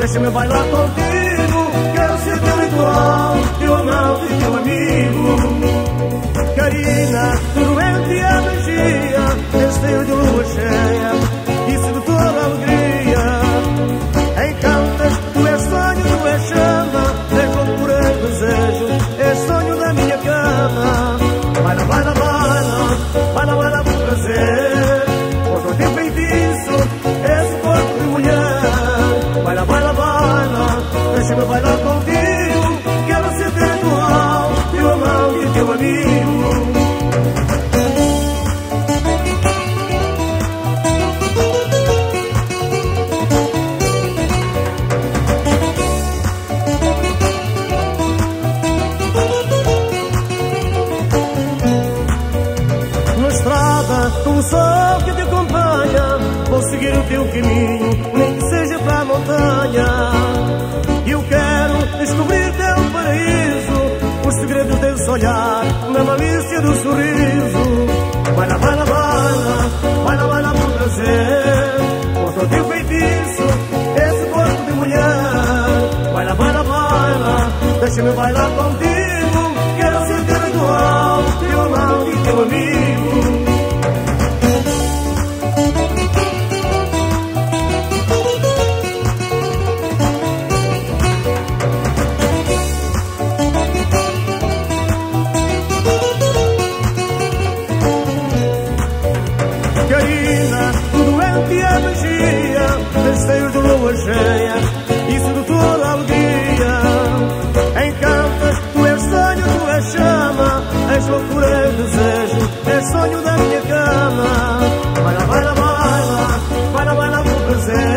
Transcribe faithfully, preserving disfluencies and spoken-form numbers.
deixa-me bailar contigo. Quero ser teu ritual, teu amante e teu amigo. Carina, tu doente a magia, esteio de lua cheia e sedutora alegria. Encantas, tu és sonho, tu és chama, és loucura, és desejo, és sonho da minha cama. Baila, baila, baila, baila, baila por prazer, pois o teu feitiço, esse corpo de mulher. Baila, baila, baila, deixa-me bailar contigo. Quero ser teu ritual, teu amante e teu amigo. Com o sol que te acompanha, vou seguir o teu caminho, nem que seja para a montanha. Eu quero descobrir teu paraíso, os segredos desse olhar, na malícia do sorriso. Baila, baila, baila, baila, baila por prazer, mostra o teu feitiço, esse corpo de mulher. Baila, baila, baila, deixa-me bailar contigo. Quero ser teu ritual, teu amante e teu amigo. Carina, tu doente a magia, esteio de lua cheia e sedutora alegria. Encantas, tu és sonho, tu és chama, és loucura, és desejo, és sonho da minha cama. Baila, baila, baila, baila, baila por prazer.